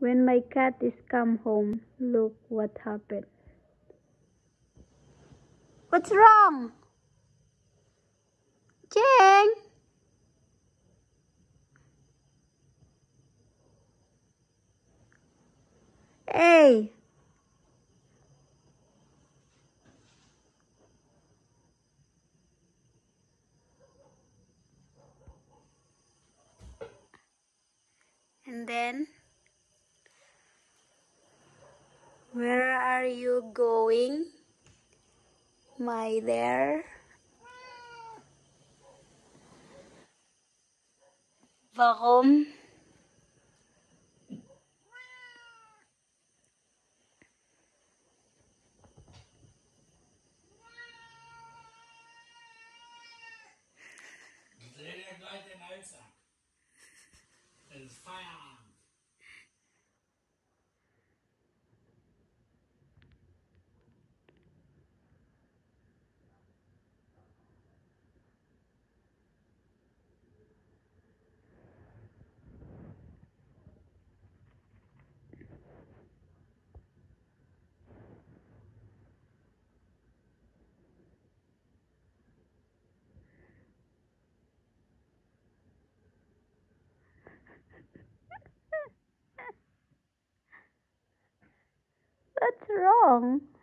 When my cat is come home, look what happened. What's wrong? Cheng! Hey! And then, where are you going, my dear? Warum? Dreh dir gleich den Hals ab. Das ist Feierabend. What's wrong?